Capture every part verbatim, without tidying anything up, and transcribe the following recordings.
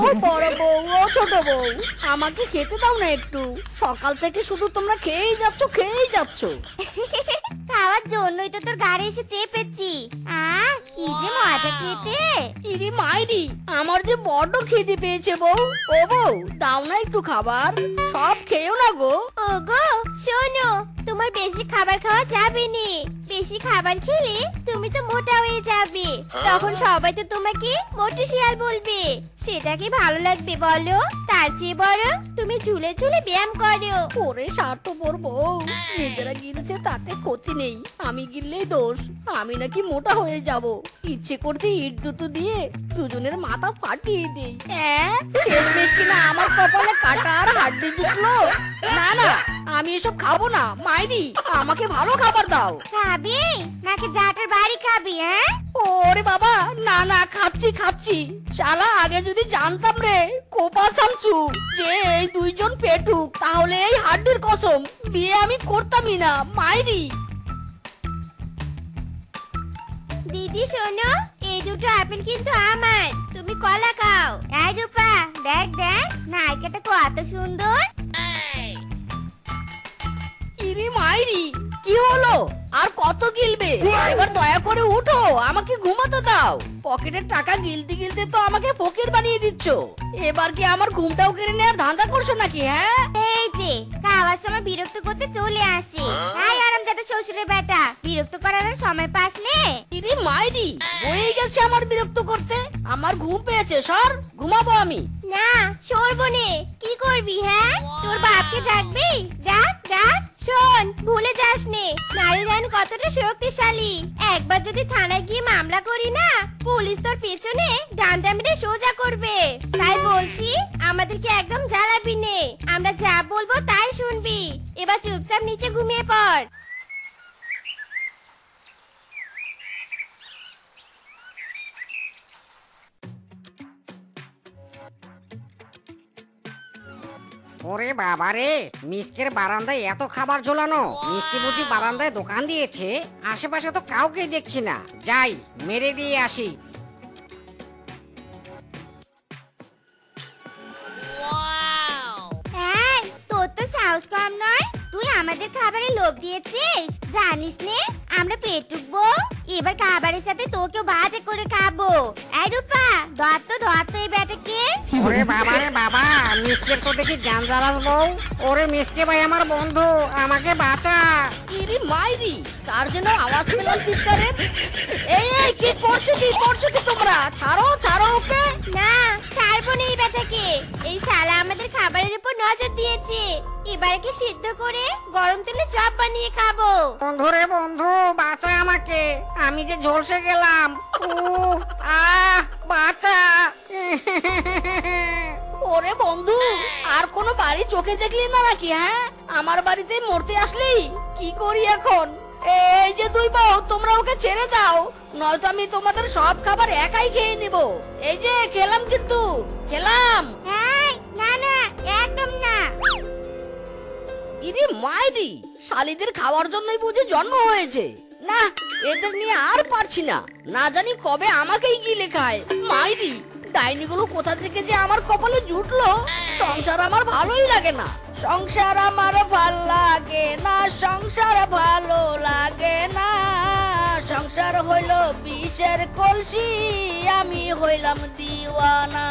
বড় বউ ও ছোট বউ, আমাকে খেতে দাও না একটু। সকাল থেকে শুধু তোমরা খেয়েই যাচ্ছ খেয়েই যাচ্ছ। খাওয়ার জন্যই তো তোর গাড়ি এসে চেপেছি। আহ কি যে মজা খেতে। ইরি মাইরি, আমার যে বড্ড খিদে পেয়েছে বউ। ও বউ, দাও না একটু খাবার, সব খেয়েও না গো। ওগো শোনো, তোমার বেশি খাবার খাওয়া যাবে না। বেশি খাবার খেলে তুমি তো মোটা হয়ে যাবে, তখন সবাই তো তোমাকে মোটু শিয়াল বলবে। সেটা কি ভালো লাগবে বলো? তার চেয়ে বরং তুমি ঝুলে ঝুলে ব্যায়াম করো। ওরে স্বার্থপর বউ, নিজেরা গিলছে তাতে ক্ষতি নেই, আমি গিললেই দোষ। আমি নাকি মোটা হয়ে যাব, ইচ্ছে করতে ইট দুটো দিয়ে দুজনের মাথা ফাটিয়ে দেই। হ্যাঁ, শেষমেশ কিনা আমার কপালে কাটা আর হাড্ডি জুটলো। না না, আমি এসব খাবো না। মাইরি, আমাকে ভালো খাবার দাও। খাবি নাকি জাটার বাড়ি খাবি? হ্যাঁ, ওরে বাবা, না না, খাচ্ছি খাচ্ছি। শালা, আগে যদি জানতাম রে কোপা চামচু যে এই দুইজন পেটুক, তাহলে এই হাড্ডির কসম বিয়ে আমি করতামই না। মাইরি। দিদি শোনো, এই দুটো আপেল কিন্তু আমার, তুমি কলা খাও। এই রূপা, দেখ দেখ নায়িকাটা কত সুন্দর। ইরি মাইরি, কি হলো? আর কত গিলবে? এবার দয়া করে উঠো, আমাকে ঘুমাতে দাও। পকেটের টাকা গিলতে গিলতে তো আমাকে ফকির বানিয়ে দিচ্ছ। এবার কি আমার ঘুমটাও কেড়ে নেওয়ার ধান্দা করছো নাকি? হ্যাঁ, এই যে খাওয়ার সময় বিরক্ত করতে চলে আসে। আই আরামজাদা শ্বশুরের বেটা, বিরক্ত করার আর সময় পাস নে? ইরি মাইরি, বয়ে গেছে আমার বিরক্ত করতে। আমার ঘুম পেয়েছে, সর, ঘুমাবো আমি। না সরবো নে। কি করবি? হ্যাঁ, তোর বাপকে ডাকবি? ডাক ডাক। শোন, ভুলে যাস নে নারীর আইন কতটা শক্তিশালী। একবার যদি থানায় গিয়ে মামলা করি না, পুলিশ তোর পেছনে ডান্ডা মেরে সোজা করবে। তাই বলছি, আমাদেরকে একদম জ্বালাবি নে। আমরা যা বলবো তাই শুনবি। এবার চুপচাপ নিচে ঘুমিয়ে পড়। ওরে বাবারে, মিসকের বারান্দায় এত খাবার ঝোলানো। মিষ্টি বুঝি বারান্দায় দোকান দিয়েছে? আশেপাশে তো কাউকে দেখছি না। যাই, মেরে দিয়ে আসি। এই, তোর তো সাহস কম নয়, তুই আমাদের খাবারে লোভ দিয়েছিস। জানিস নে আমরা পেটুকবো। এবার খাবারের সাথে তোকেও ভাজা করে খাবো। এই রূপা, ধর তো ধর তো এই বেটাকে। ওরে বাবারে বাবা, মিসকের তো দেখি গান জ্বালাস বউ। ওরে মিসকে ভাই, আমার বন্ধু, আমাকে বাঁচা। ইরি মাইরি, কার যেন আওয়াজ পেলাম চিৎকারের। এই এই, কি করছো কি করছো কি তোমরা? ছাড়ো ছাড়ো ওকে। না, ছাড়বো না এই বেটাকে। এই শালা আমাদের খাবারের উপর নজর দিয়েছে। এবারে কি সিদ্ধ করে গরম তেলে চপ বানিয়ে খাবো। বন্ধু রে বন্ধু, বাঁচা আমাকে, আমি যে ঝলসে গেলাম। উহ, আহ, বাঁচা। ওরে বন্ধু, আর কোনো বাড়ি চোখে দেখলি না নাকি? হ্যাঁ, আমার বাড়িতে মরতে আসলি? কি করি এখন? এই যে দুই বউ, তোমরা ওকে ছেড়ে দাও, নয়তো আমি তোমাদের সব খাবার একাই খেয়ে নিব। এই যে খেলাম, কিন্তু খেলাম। এই, না না, একদম না। ইরে মাইরি, শালিদের খাওয়ার জন্যই বুঝি জন্ম হয়েছে। না, এদের নিয়ে আর পারছি না। না জানি কবে আমাকেই গিলে খায়। মাইরি, ডাইনিগুলো কোথা থেকে যে আমার কপালে জুটলো। সংসার আমার ভালোই লাগে না। সংসার আমার ভাল লাগে না, সংসার ভালো লাগে না। সংসার হইল বিষের কলসি, আমি হইলাম দিওয়ানা।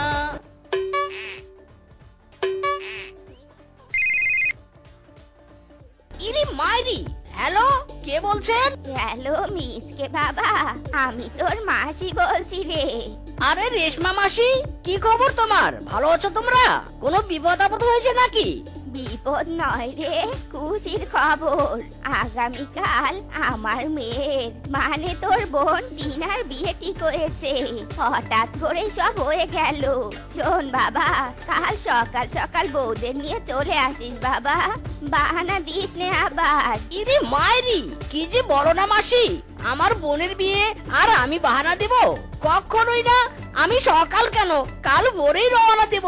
ইরি মাইরি, হ্যালো, কে বলছেন? হ্যালো মিচকে বাবা, আমি তোর মাসি বলছি রে। আরে রেশমা মাসি, কি খবর তোমার? ভালো আছো তোমরা? কোনো বিপদ আপদ হয়েছে নাকি? বিপদ নয় রে, খুশির খবর। আগামীকাল আমার মেয়ের মানে তোর বোন টিনার বিয়ে ঠিক হয়েছে। হঠাৎ করে সব হয়ে গেল। শোন বাবা, কাল সকাল সকাল বউদের নিয়ে চলে আসিস বাবা, বাহানা দিস নে আবার। ইরে মায়েরি, কি যে বলো না মাসি, আমার বোনের বিয়ে আর আমি বাহানা দেব? কখনোই না। আমি সকাল কেন, কাল ভোরেই রওনা দেব।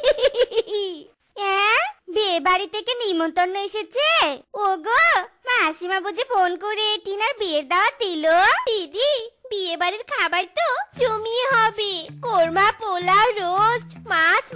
বিয়ে বাড়ি থেকে নিমন্ত্রণ এসেছে। ওগো, মাসিমা বুঝি ফোন করে টিনার বিয়ের দাওয়াত দিল। দিদি, বিয়ে বাড়ির খাবার তো জমিয়ে হবে। কোরমা, পোলাও, রোস্ট, মাছ,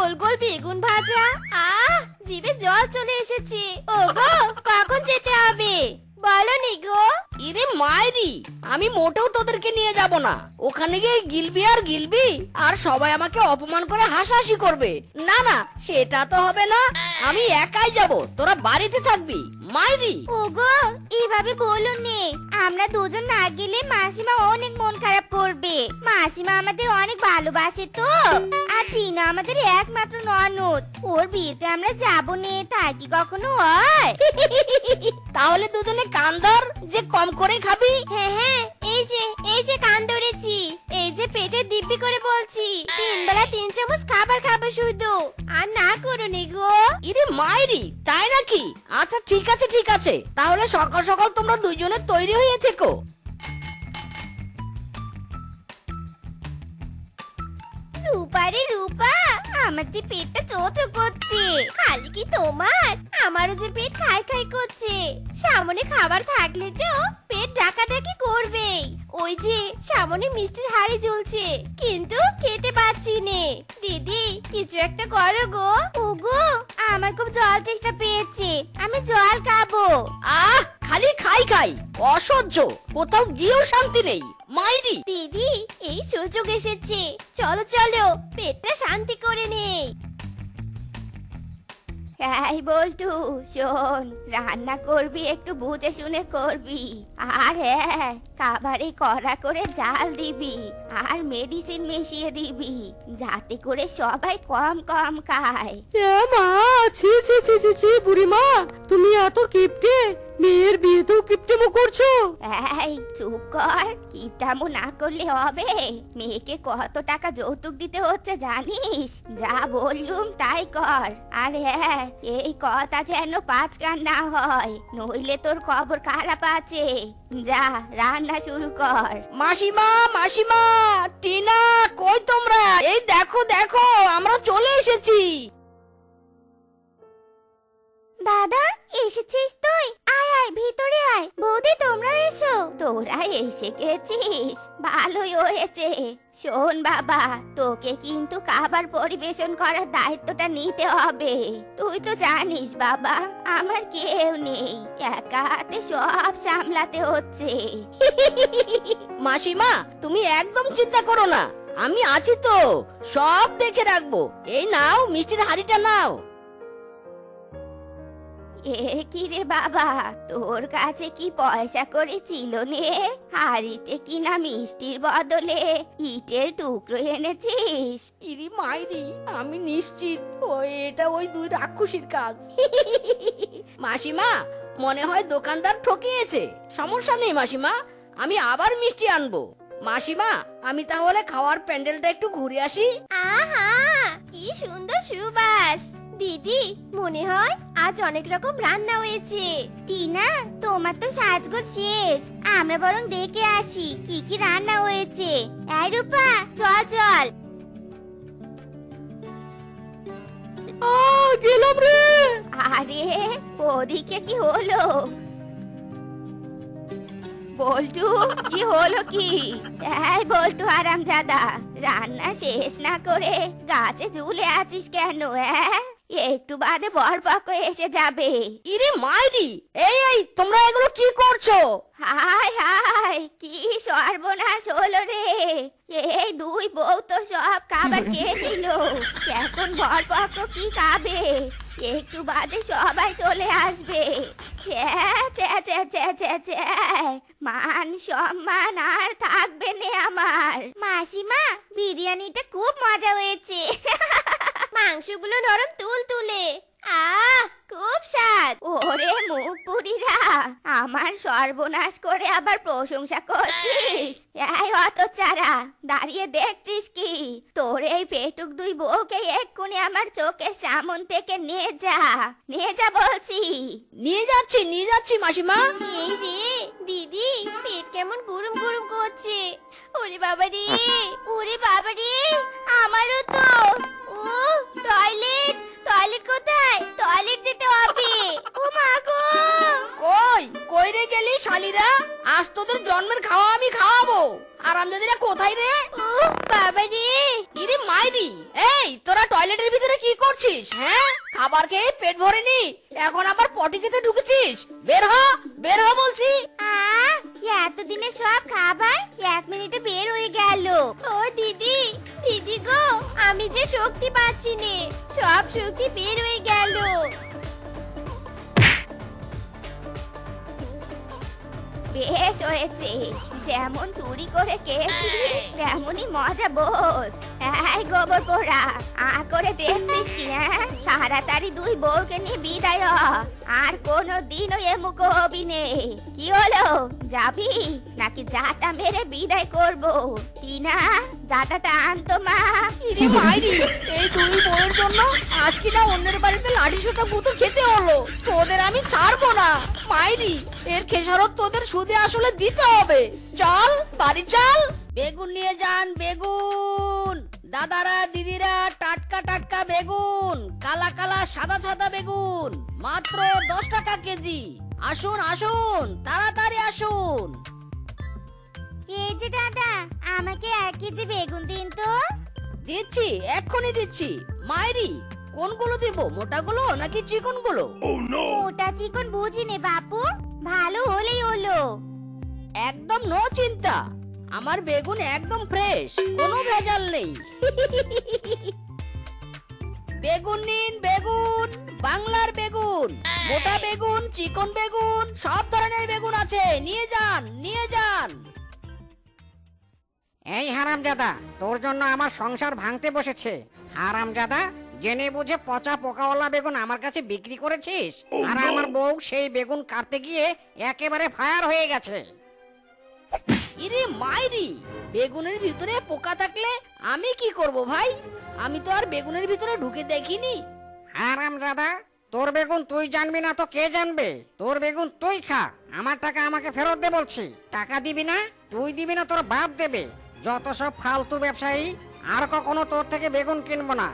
গোল গোল বেগুন ভাজা। আহ, জিভে জল চলে এসেছে। ওগো, কখন যেতে হবে বলো নি গো? ইরে মায়েরি, আমি মোটেও তোদেরকে নিয়ে যাব না। ওখানে গিয়ে গিলবি আর গিলবি, আর সবাই আমাকে অপমান করে হাসাহাসি করবে। না না, সেটা তো হবে না। আমি একাই যাব, তোরা বাড়িতে থাকবি। মায়েরি, ওগো, এভাবে বলো নে। আমরা দুজন না গেলে মাসিমা অনেক মন খারাপ করবে। মাসিমা আমাদের অনেক ভালোবাসে তো। আর টিনা আমাদের একমাত্র ননদ। ওর বিয়েতে আমরা যাবো নে, তা কি কখনো হয়? তাহলে দুজনে কান ধর, যে কম করে খাবি। হ্যাঁ হ্যাঁ, এই যে এই যে কান ধরেছি। এই যে পেটে দিব্যি করে বলছি, তিন বেলা তিন চামচ খাবার খাবো শুধু। আর না করো নি গো। ইরে মায়েরি, তাই নাকি? আচ্ছা ঠিক আছে ঠিক আছে, তাহলে সকাল সকাল তোমরা দুইজনে তৈরি হয়ে থেকো। রূপা রে রূপা, আমার যে পেটটা চোচো করছে। খালি কি তোমার, আমারও যে পেট খাই খাই করছে। সামনে খাবার থাকলে তো পেট ডাকাডাকি করবে। ওই যে সামনে মিষ্টির হাড়ি জ্বলছে, কিন্তু খেতে পাচ্ছি নে। দিদি, কিছু একটা করো গো। ওগো, আমার খুব জল তেষ্টা পেয়েছে, আমি জল খাবো। আহ, খালি খাই খাই, অসহ্য। কোথাও গিয়েও শান্তি নেই। মায়েরি, দিদি, এই সুযোগ এসেছে, চলো চলো পেটটা শান্তি করে নেই। এই বল্টু, শোন, রান্না করবি একটু বুঝে শুনে করবি। আর হ্যাঁ, খাবারে কড়া করে জাল দিবি, আর মেডিসিন মিশিয়ে দিবি, যাতে করে সবাই কম কম খায়। মা, ছি ছি ছি ছি ছি, বুড়িমা, তুমি এত কিপটে, মেয়ের বিয়েতেও কিপটেমো করছো। এই চুপ কর, কিপটামো না করলে হবে? মেয়েকে কত টাকা যৌতুক দিতে হচ্ছে জানিস? যা বললুম তাই কর। আর হ্যাঁ, এই কথা যেন পাঁচ কান না হয়, নইলে তোর খবর খারাপ আছে। যা, রান্না শুরু কর। মাসিমা মাসিমা, টিনা, কই তোমরা? এই দেখো দেখো, আমরা চলে এসেছি। দাদা, এসেছিস তুই? আয় আয়, ভিতরে আয়। বৌদি, তোমরা এসো। তোরা এসে গেছিস, ভালোই হয়েছে। শোন বাবা, তোকে কিন্তু খাবার পরিবেশন করার দায়িত্বটা নিতে হবে। তুই তো জানিস বাবা, আমার কেউ নেই, একা হাতে সব সামলাতে হচ্ছে। মাসিমা, তুমি একদম চিন্তা করো না, আমি আছি তো, সব দেখে রাখবো। এই নাও, মিষ্টির হাড়িটা নাও। এ কি রে বাবা, তোর কাছে কি পয়সা করে ছিল নে? হাড়িতে কিনা মিষ্টির বদলে ইটের টুকরো এনেছিস? ইরি মাইরি, আমি নিশ্চিত ওই এটা ওই দুই রাক্ষসীর কাজ। মাসিমা, মনে হয় দোকানদার ঠকিয়েছে। সমস্যা নেই মাসিমা, আমি আবার মিষ্টি আনবো। মাসিমা, আমি তাহলে খাওয়ার প্যান্ডেলটা একটু ঘুরে আসি। আহা, কি সুন্দর সুবাস। দিদি, মনে হয় আজ অনেক রকম রান্না হয়েছে। টিনা, তোমার তো সাজগোজ শেষ, আমরা বরং দেখে আসি কি কি রান্না হয়েছে। এই রূপা, চল চল। গেলাম রে। আরে, ওদিকে কি হলো? বল্টু, কি হলো কি? এই বল্টু হারামজাদা, রান্না শেষ না করে গাছে ঝুলে আছিস কেন? একটু বাদে বরপক্ষ এসে যাবে। ইরে মাইরি, এই এই তোমরা এগুলো কি করছো? হায় হায়, কি সর্বনাশ হলো রে। এই দুই বউ তো সব খাবার খেয়ে নিল, এখন বরপক্ষ কি খাবে? একটু বাদে সবাই চলে আসবে। ছ্যা ছ্যা ছ্যা ছ্যা ছ্যা ছ্যা, মান সম্মান আর থাকবে না আমার। মাসিমা, বিরিয়ানিটা খুব মজা হয়েছে। মাংসগুলো নরম তুল তুলে, আহ, খুব স্বাদ। ওরে মুখ পুরিরা, আমার সর্বনাশ করে আবার প্রশংসা করছিস? এই হতচ্ছাড়া, দাঁড়িয়ে দেখছিস কি? তোর এই পেটুক দুই বউকে এক্ষুনি আমার চোখের সামন থেকে নিয়ে যা, নিয়ে যা বলছি। নিয়ে যাচ্ছি নিয়ে যাচ্ছি মাসিমা। এই রে দিদি, পেট কেমন গুরুম গুরুম করছে। ওরে বাবা রে, ওরে বাবা রে, আমারও তো। ও, টয়লেট, টয়লেট কোথায়? টয়লেট যেতে হবে। ও মা গো, কই কই রে এলি শালিরা? আজ তোদের জন্মের খাওয়া আমি খাওয়াবো। আরামজাদিরা কোথায় রে? উহ, বাবা রে। ইরে মাইরি, এই তোরা টয়লেটের ভিতরে কি করছিস? হ্যাঁ, খাবার খেয়ে পেট ভরেনি, এখন আবার পটি খেতে ঢুকেছিস? বের হ, বের হ বলছি। আহ, এতদিনে সব খাবার এক মিনিটে বের হয়ে গেল। ও দিদি, দিদি গো, আমি যে শক্তি পাচ্ছি নে, সব শক্তি বের হয়ে গেল। বেশ হয়েছে, যেমন চুরি করে খেয়েছিস তেমনই মজা বোঝ। এই গোবর পোড়া, আ করে দেখছিস কি? হ্যাঁ, তাড়াতাড়ি দুই বউকে নিয়ে বিদায় হ। আর কোনো দিনও এ মুখ হবি নে। কি হলো, যাবি নাকি জাটা মেরে বিদায় করব? টিনা, জাটাটা আনতো মা। ইরে মাইরি, এই দুই বউয়ের জন্য আজ কিনা অন্যের বাড়িতে লাঠি সোটা গুঁতো খেতে হলো। তোদের আমি ছাড়বো না মাইরি, এর খেসারত তোদের সুদে আসলে দিতে হবে। চল বাড়ি চল। বেগুন নিয়ে যান, বেগুন। দাদারা দিদিরা, টাটকা টাটকা বেগুন, কালা কালা সাদা সাদা বেগুন, মাত্র দশ টাকা কেজি। আসুন আসুন, তাড়াতাড়ি আসুন। এই যে দাদা, আমাকে এক কেজি বেগুন দিন তো। দিচ্ছি, এক্ষুনি দিচ্ছি। মাইরি, কোনগুলো দিব, মোটাগুলো নাকি চিকনগুলো? ওটা চিকন বুঝিনি বাপু, ভালো হলেই হলো। একদম নো চিন্তা, আমার বেগুন একদম ফ্রেশ, কোনো ভেজাল নেই। বেগুন নিন, বেগুন, বাংলার বেগুন, মোটা বেগুন, চিকন বেগুন, সব ধরনের বেগুন আছে, নিয়ে যান, নিয়ে যান। এই হারামজাদা, তোর জন্য আমার সংসার ভাঙতে বসেছে। হারামজাদা, জেনে বুঝে পচা পোকাওয়ালা বেগুন আমার কাছে বিক্রি করেছিস, আর আমার বউ সেই বেগুন কাটতে গিয়ে একেবারে ফায়ার হয়ে গেছে। ইরে মাইরি, বেগুনের ভিতরে পোকা থাকলে আমি কি করব ভাই? আমি তো আর বেগুনের ভিতরে ঢুকে দেখিনি। হারামজাদা, তোর বেগুন তুই জানবি না তো কে জানবে? তোর বেগুন তুই খা, আমার টাকা আমাকে ফেরত দে বলছি। টাকা দিবি না? তুই দিবি না, তোর বাপ দেবে। যত সব ফালতু ব্যবসায়ী, আর কখনো তোর থেকে বেগুন কিনবো না।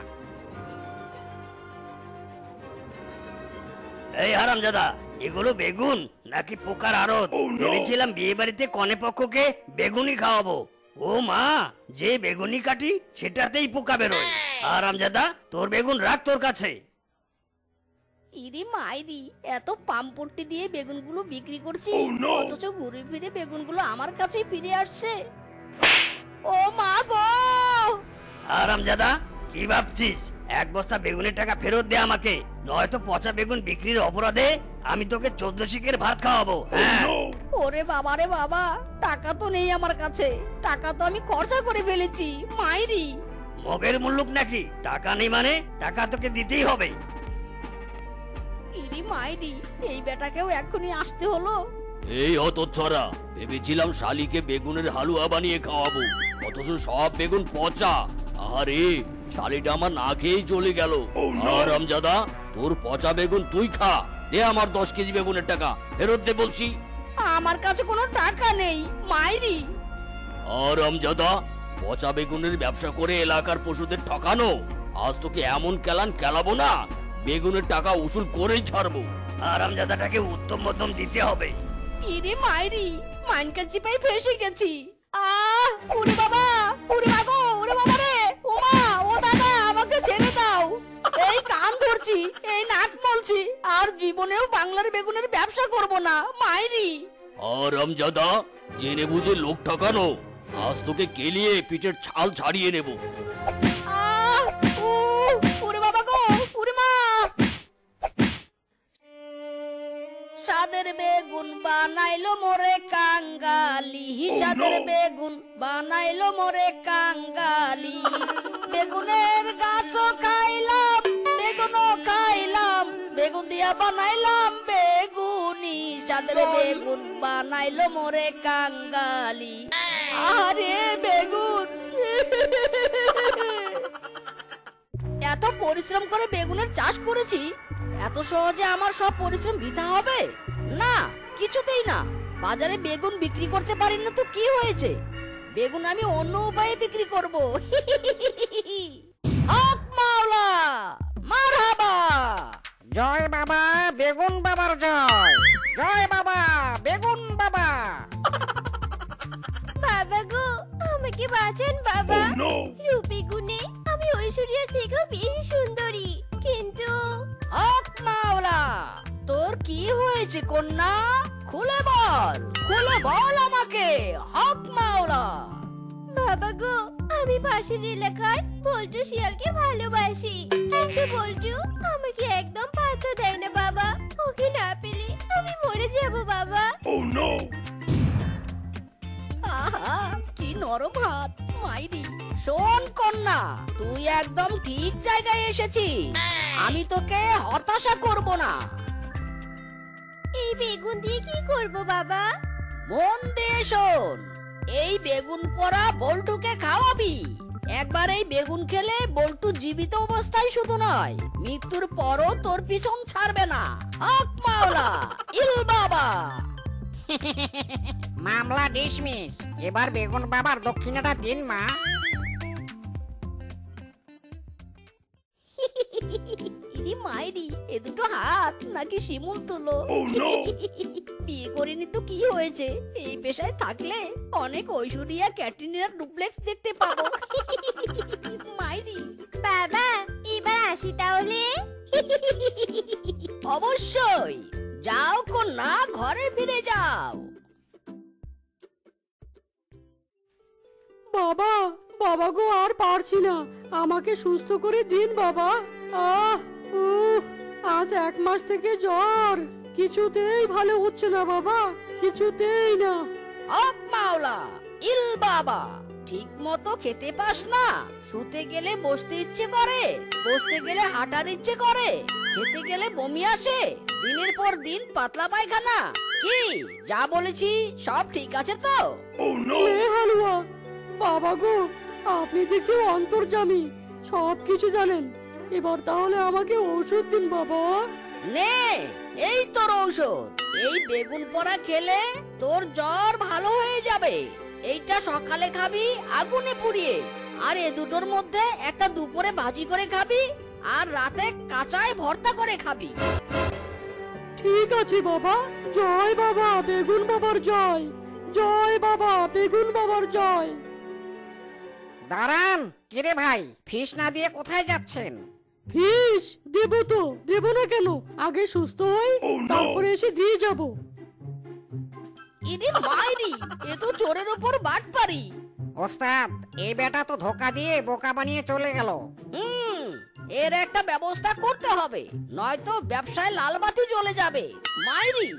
এই হারামজাদা, এগুলো বেগুন নাকি পোকার আড়ত? ভেবেছিলাম বিয়ে বাড়িতে কনে পক্ষকে বেগুনি খাওয়াবো। ও মা, যে বেগুনি কাটি সেটাতেই পোকা বেরোয়। হারামজাদা, তোর বেগুন রাখ তোর কাছে। ইরে মাইরি, এত পাম্পট্টি দিয়ে বেগুনগুলো বিক্রি করছি, অথচ ঘুরে ফিরে বেগুনগুলো আমার কাছেই ফিরে আসছে। ও মা গো! হারামজাদা, কি ভাবছিস? এক বস্তা বেগুনের টাকা ফেরত দে আমাকে, নয়তো পচা বেগুন বিক্রির অপরাধে আমি তোকে চোদ্দ শিকের ভাত খাওয়াবো। হ্যাঁ। ওরে বাবা রে বাবা, টাকা তো নেই আমার কাছে, টাকা তো আমি খরচা করে ফেলেছি মাইরি। মগের মুল্লুক নাকি? টাকা নেই মানে টাকা তোকে দিতেই হবে। ইরি মাইরি, এই বেটাকেও এক্ষুনি আসতে হলো। এই হতচ্ছাড়া, ভেবেছিলাম শালিকে বেগুনের হালুয়া বানিয়ে খাওয়াবো, অথচ সব বেগুন পচা। আরে, শালিটা আমার না খেয়েই চলে গেল। হারামজাদা, তোর পচা বেগুন তুই খা, দে আমার দশ কেজি বেগুনের টাকা ফেরত দে বলছি। আমার কাছে কোনো টাকা নেই মাইরি। হারামজাদা, পচা বেগুনের ব্যবসা করে এলাকার পশুদের ঠকানো, আজ তোকে এমন কেলান কেলাবো না, বেগুনের টাকা উসুল করেই ছাড়বো। হারামজাদাটাকে উত্তম মধ্যম দিতে হবে। ইরে মাইরি, মাইনকা চিপাই ফেসে গেছি। আহ, ওরে বাবা, ওরে মাগো, ওরে বাবা রে, ও মা, ও দাদা, আমাকে ছেড়ে দাও। এই কান ধরছি, এই নাক মলছি, আর জীবনেও বাংলার বেগুনের ব্যবসা করব না মাইরি। হারামজাদা, জেনে বুঝে লোক ঠকানো, আজ তোকে কেলিয়ে পিঠের ছাল ছাড়িয়ে নেব। আহ, ও, ওরে বাবা গো, ওরে মা। সাদের বেগুন বানাইলো মোরে কাঙ্গালি, সাদের বেগুন বানাইলো মোরে কাঙ্গালি। বেগুনের গাছও খাইলাম, বেগুনও খাইলাম, বেগুন দিয়া বানাইলাম বেগুনি। সাদের বেগুন বানাইলো মোরে কাঙ্গালি। আরে বেগুন, এত পরিশ্রম করে বেগুনের চাষ করেছি, এত সহজে আমার সব পরিশ্রম বৃথা হবে না, কিছুতেই না। বাজারে বেগুন বিক্রি করতে পারি না তো কি হয়েছে, বেগুন আমি অন্য উপায়ে বিক্রি করব। হক মাওলা, মারহাবা। জয় বাবা, বেগুন বাবার জয়। জয় বাবা বেগুন বাবা। বাবা গো, আমাকে বাঁচান বাবা। রূপে গুণে আমি ঐশ্বরিয়ার থেকেও বেশি সুন্দরী, কিন্তু হক মাওলা, তোর কি হয়েছে কন্যা? খুলে বল, খুলে বল আমাকে হক মাওলা। বাবা গো, আমি পাশের এলাকার বল্টু শিয়ালকে ভালোবাসি, কিন্তু বল্টু আমাকে একদম পাত্তা দেয় না বাবা। ওকে না পেলে আমি মরে যাব বাবা। আহা, কি নরম হাত মাইরি। শোন কন্যা, তুই একদম ঠিক জায়গায় এসেছিস। আমি তোকে হতাশা করব না। এই বেগুন দিয়ে কি করব বাবা? মন দিয়ে শোন, এই বেগুন পোড়া বল্টুকে খাওয়াবি। একবার এই বেগুন খেলে বল্টু জীবিত অবস্থায় শুধু নয়, মৃত্যুর পরও তোর পিছন ছাড়বে না। হক মাওলা ইল বাবা। মামলা ডিসমিস। এবার বেগুন বাবার দক্ষিণাটা দিন মা। ইরি মাইরি, এ দুটো হাত নাকি শিমুল তুলো। বিয়ে করিনি তো কি হয়েছে, এই পেশায় থাকলে অনেক ঐশ্বরিয়া ক্যাটরিনার ডুপ্লেক্স দেখতে পাবো। মাইরি বাবা, এবার আসি তাহলে। অবশ্যই যাও কন্যা, ঘরে ফিরে যাও। বাবা, বাবা গো, আর পারছি না, আমাকে সুস্থ করে দিন বাবা। আহ উহ, আজ এক মাস থেকে জ্বর, কিছুতেই ভালো হচ্ছে না বাবা, কিছুতেই না। হক মাওলা ইল বাবা। ঠিক মতো খেতে পাস না, শুতে গেলে বসতে ইচ্ছে করে, বসতে গেলে হাঁটার ইচ্ছে করে, খেতে গেলে বমি আসে, দিনের পর দিন পাতলা পায়খানা। কি যা বলেছি সব ঠিক আছে তো? এ হালুয়া, বাবা গো, আপনি দেখছি অন্তর্যামী, সব কিছু জানেন। এবার তাহলে আমাকে ঔষধ দিন বাবা। নে, এই তোর ঔষধ। এই বেগুন পোড়া খেলে তোর জ্বর ভালো হয়ে যাবে। এইটা সকালে খাবি আগুনে পুড়িয়ে, আর এ দুটোর মধ্যে একটা দুপুরে ভাজি করে খাবি, আর রাতে কাঁচায় ভর্তা করে খাবি। ঠিক আছে বাবা। জয় বাবা বেগুন বাবার জয়, জয় বাবা বেগুন বাবার জয়। দাঁড়ান, কিরে ভাই, ফিস না দিয়ে কোথায় যাচ্ছেন? ফিস দেব তো, দেব না কেন? আগে সুস্থ হই, তারপরে এসে দিয়ে যাব। ইদি মাইরি, এ তো চোরের উপর বাট পারি। ওস্তাদ, এই বেটা তো ধোকা দিয়ে বোকা বানিয়ে চলে গেল। হুম, এর একটা ব্যবস্থা করতে হবে, নয়তো ব্যবসায় লাল বাতি জ্বলে যাবে। মাইরি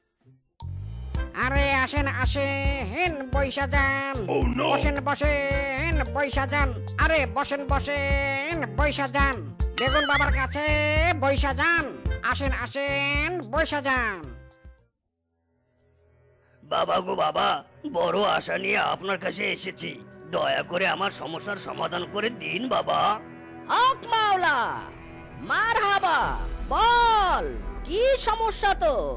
আরে আসেন আসেন বৈশা যান, বসেন বসেন বৈশা যান, আরে বসেন বসেন বৈশা যান, বেগুন বাবার কাছে বৈশা যান, আসেন আসেন বৈশা যান। বাবা গো বাবা, বড় আশা নিয়ে আপনার কাছে এসেছি, দয়া করে আমার সমস্যার সমাধান করে দিন বাবা। হক মাওলা মারহাবা, বল কি সমস্যা তোর?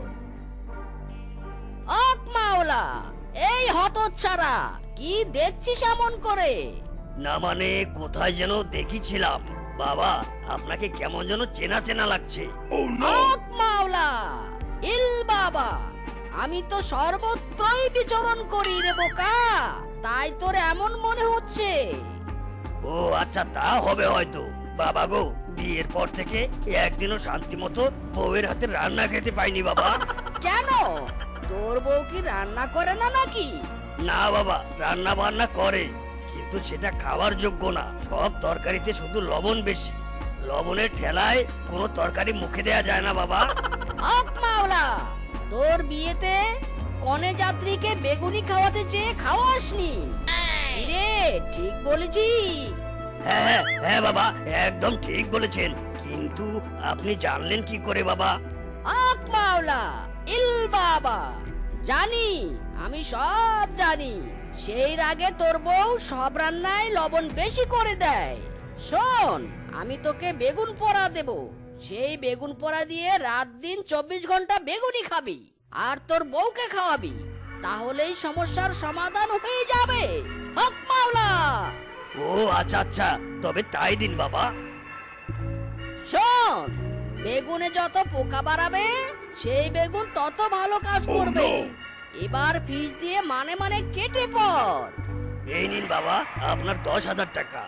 হক মাওলা, এই হতচ্ছাড়া, কি দেখছিস এমন করে? না মানে কোথায় যেন দেখিছিলাম বাবা, আপনাকে কেমন যেন চেনা চেনা লাগছে। হক মাওলা ইল বাবা, আমি তো সর্বত্রই বিচরণ করি রে বোকা, তাই তোর এমন মনে হচ্ছে। ও আচ্ছা, তা হবে হয়তো। বাবা গো, বিয়ের পর থেকে একদিনও শান্তি মতো বউয়ের হাতে রান্না খেতে পাইনি বাবা। কেন, তোর বউ কি রান্না করে না নাকি? না বাবা, রান্না বান্না করে, কিন্তু সেটা খাওয়ার যোগ্য না। সব তরকারিতে শুধু লবণ বেশি, লবণের ঠেলায় কোনো তরকারি মুখে দেয়া যায় না বাবা। হক মাওলা, তোর বিয়েতে কনে যাত্রীকে বেগুনি খাওয়াতে চেয়ে খাওয়াসনি রে, ঠিক বলেছি? হ্যাঁ হ্যাঁ হ্যাঁ বাবা, একদম ঠিক বলেছেন, কিন্তু আপনি জানলেন কি করে বাবা? হক মাওলা ইল বাবা, জানি, আমি সব জানি। সেই রাগে তোর বউ সব রান্নায় লবণ বেশি করে দেয়। শোন, আমি তোকে বেগুন পোড়া দেব, সেই বেগুন পোড়া দিয়ে রাত দিন চব্বিশ ঘন্টা বেগুনি খাবি, আর তোর বউকে খাওয়াবি, তাহলেই সমস্যার সমাধান হয়ে যাবে। হক মাওলা। ও আচ্ছা আচ্ছা, তবে তাই দিন বাবা। শোন, বেগুনে যত পোকা বাড়াবে সেই বেগুন তত ভালো কাজ করবে। এবার ফিস দিয়ে মানে মানে কেটে পড়। এই নিন বাবা আপনার দশ হাজার টাকা।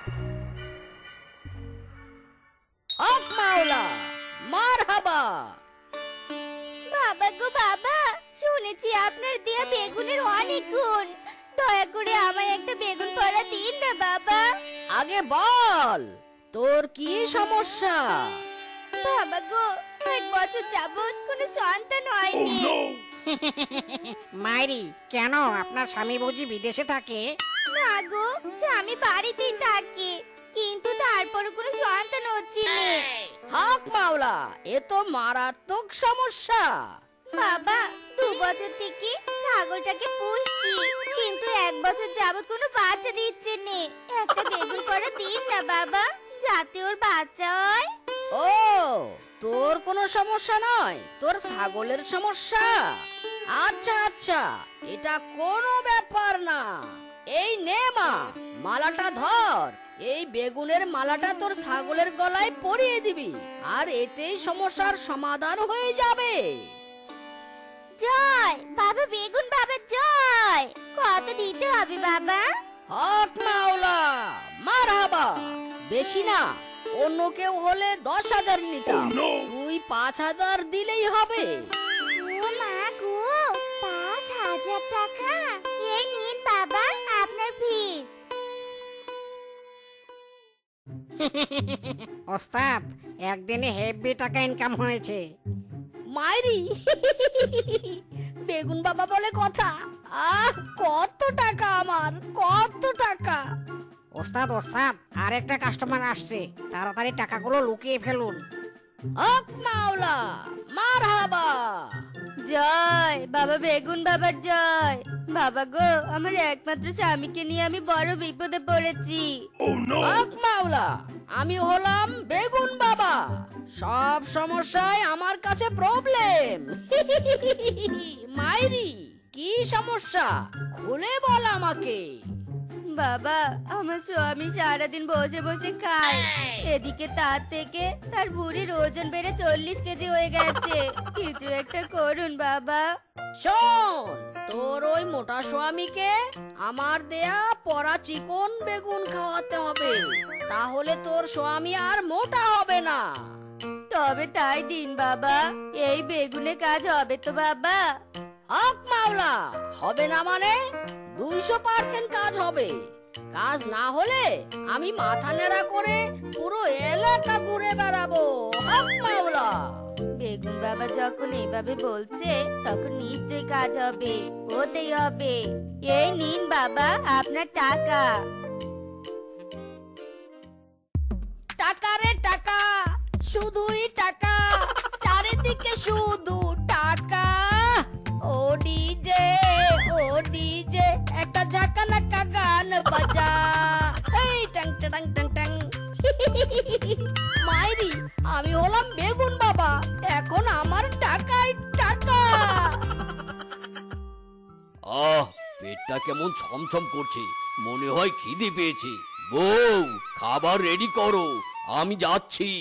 হক মাওলা, মারহাবা। বাবা গো বাবা, শুনেছি আপনার দেয়া বেগুনের অনেক গুণ। দয়া করে আমায় একটা বেগুন পড়া দিন না বাবা। আগে বল তোর কি সমস্যা? বাবা গো, এক বছর যাবত কোনো সন্তান হয়নি। মাইরি, কেন আপনার স্বামী বুঝি বিদেশে থাকে? না গো, স্বামী বাড়িতেই থাকে, কিন্তু তারপরে কোনো সন্তান হচ্ছে না। হক মাওলা, এ তো মারাত্মক সমস্যা। বাবা, দু বছর থেকে ছাগলটাকে পুষছি, কিন্তু এক বছর যাবত কোনো বাচ্চা দিচ্ছে না। একটা বেগুন পড়া দিন না বাবা, যাতে ওর বাচ্চা হয়। ও, তোর কোনো সমস্যা নয়, তোর ছাগলের সমস্যা। আচ্ছা আচ্ছা, এটা কোনো ব্যাপার না। এই নে মা, মালাটা ধর। এই বেগুনের মালাটা তোর ছাগলের গলায় পরিয়ে দিবি, আর এতেই সমস্যার সমাধান হয়ে যাবে। জয় বাবা, বেগুন বাবা জয়। কত দিতে হবে বাবা? হক মাওলা, মারহাবা। বেশি না, অন্য কেউ হলে দশ হাজার নিতাম, তুই পাঁচ হাজার দিলেই হবে। ও মা গো, পাঁচ হাজার টাকা! এই নিন বাবা আপনার ফিস। ওস্তাদ, একদিনে হেভি টাকা ইনকাম হয়েছে। মাইরি, বেগুন বাবা বলে কথা। আহ, কত টাকা আমার, কত টাকা। ওস্তাদ ওস্তাদ, আরেকটা কাস্টমার আসছে, তাড়াতাড়ি টাকাগুলো লুকিয়ে ফেলুন। হক মাওলা, মারহাবা। জয় বাবা, বেগুন বাবার জয়। বাবা গো, আমার একমাত্র স্বামীকে নিয়ে আমি বড় বিপদে পড়েছি। হক মাওলা, আমি হলাম বেগুন বাবা। সব সমস্যায় আমার কাছে প্রবলেম। মাইরি, কি সমস্যা খুলে বল আমাকে। বাবা, আমার স্বামী সারাদিন বসে বসে খায়, এদিকে তার থেকে তার বুড়ির ওজন বেড়ে চল্লিশ কেজি হয়ে গেছে। কিছু একটা করুন বাবা। শোন, তোর ওই মোটা স্বামীকে আমার দেয়া পরা চিকন বেগুন খাওয়াতে হবে, তাহলে তোর স্বামী আর মোটা হবে না। তবে তাই দিন বাবা, এই বেগুনে কাজ হবে তো বাবা? হক মাওলা, হবে না মানে? দুইশো পার্সেন্ট কাজ হবে। কাজ না হলে আমি মাথা নেড়া করে পুরো এলাকা ঘুরে বেড়াবো। হক মাওলা। বেগুন বাবা যখন এইভাবে বলছে, তখন নিশ্চয়ই কাজ হবে, হতেই হবে। এই নিন বাবা আপনার টাকা। টাকা রে টাকা, শুধুই টাকা, চারিদিকে শুধু টাকা। ও ডিজে, ও ডিজে, একটা ঝাঁকানাকা গান বাজা। এই টং টং টং টং। মাইরি, আমি হলাম বেগুন বাবা, এখন আমার টাকাই টাকা। আহ, পেটটা কেমন ছমছম করছে, মনে হয় খিদে পেয়েছে। বউ, খাবার রেডি করো, আমি যাচ্ছি।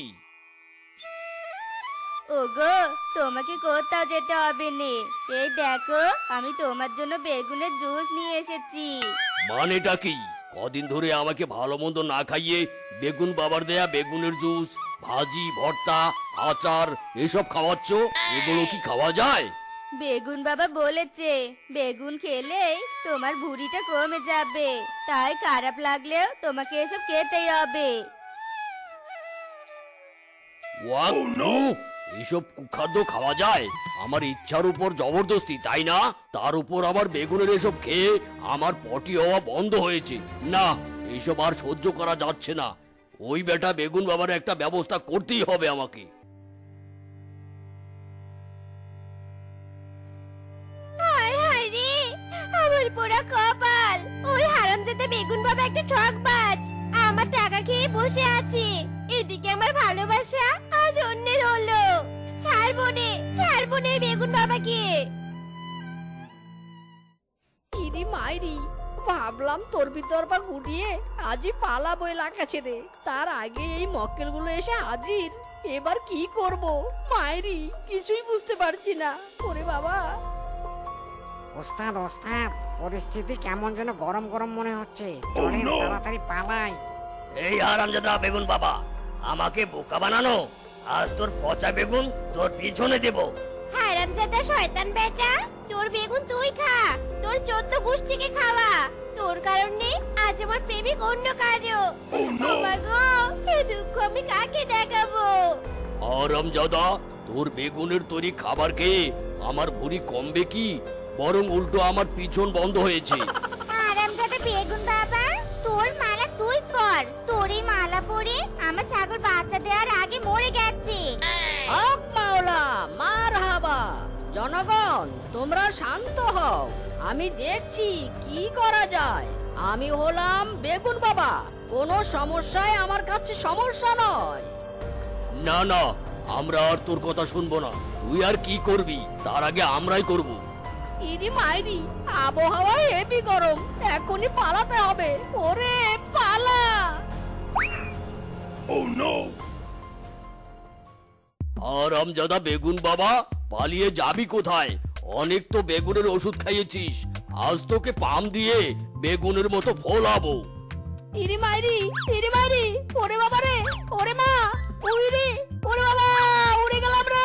ওগো, তোমাকে কোথাও যেতে হবে না। এই দেখো, আমি তোমার জন্য বেগুনের জুস নিয়ে এসেছি। মানেটা কি? কদিন ধরে আমাকে ভালো মন্দ না খাইয়ে বেগুন বাবার দেয়া বেগুনের জুস, ভাজি, ভর্তা, আচার এসব খাওয়াচ্ছ? এগুলো কি খাওয়া যায়? বেগুন বাবা বলেছে বেগুন খেলেই তোমার ভুঁড়িটা কমে যাবে, তাই খারাপ লাগলেও তোমাকে এসব খেতেই হবে। ওয়াক, এইসব কুখাদ্য খাওয়া যায়? আমার ইচ্ছার উপর জবরদস্তি, তাই না? তার উপর আবার বেগুনের এসব খেয়ে আমার পটি হওয়া বন্ধ হয়েছে। না, এইসব আর সহ্য করা যাচ্ছে না। ওই বেটা বেগুন বাবার একটা ব্যবস্থা করতেই হবে আমাকে। হায় হায় রে, আমার পোড়া কপাল। ওই হারামজাদা বেগুন বাবা একটা ঠকবাজ, আমার টাকা খেয়ে বসে আছে। এদিকে আমার ভালোবাসা আজ অন্যের হলো। ছাড়বো নে, ছাড়বো নে বেগুন বাবাকে। ইরি মাইরি, ভাবলাম তোর ভিতর বা গুটিয়ে আজই পালাবো এলাকা ছেড়ে, তার আগে এই মক্কেলগুলো এসে হাজির। এবার কি করব মায়েরি কিছুই বুঝতে পারছি না ওরে বাবা। ওস্তাদ ওস্তাদ পরিস্থিতি কেমন যেন গরম গরম মনে হচ্ছে, চলেন তাড়াতাড়ি পালাই। এই হারামজাদা বেগুন বাবা, আমাকে বোকা বানানো, আজ তোর পচা বেগুন তোর পিছনে দেব। হারামজাদা শয়তান বেটা, তোর বেগুন তুই খা, তোর চোদ্দ গোষ্ঠীকে খাওয়া। তোর কারণে আজ আমার প্রেমিক অন্য কারো। বাবা গো, এ দুঃখ আমি কাকে দেখাবো? হারামজাদা, তোর বেগুনের তৈরি খাবার খেয়ে আমার ভুঁড়ি কমবে কি, বরং উল্টো আমার পিছন বন্ধ হয়েছে। হারামজাদা বেগুন বাবা, তোর মালা তুই পর। তোর এই মালা পরে আমার ছাগল বাচ্চা দেওয়ার আগে মরে গেছে। হক মাওলা মারহাবা। জনগণ তোমরা শান্ত হও, আমি দেখছি কি করা যায়। আমি হলাম বেগুন বাবা, কোনো সমস্যায় আমার কাছে সমস্যা নয়। না না, আমরা আর তোর কথা শুনবো না। তুই আর কি করবি তার আগে আমরাই করব। ইরি মাইরি, আবহাওয়া হেবি গরম, এখনই পালাতে হবে। ওরে পালা। হারামজাদা বেগুন বাবা, পালিয়ে যাবি কোথায়? অনেক তো বেগুনের ওষুধ খাইয়েছিস, আজ তোকে পাম দিয়ে বেগুনের মতো ফোলাবো। ইরি মাইরি, ইরি মাইরি, ওরে বাবা রে, ওরে মা, উইরি, ওরে বাবা, উড়ে গেলাম রে।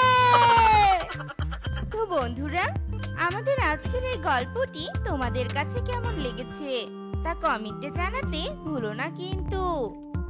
তো বন্ধুরা, আমাদের আজকের এই গল্পটি তোমাদের কাছে কেমন লেগেছে তা কমেন্টে জানাতে ভুলো না কিন্তু।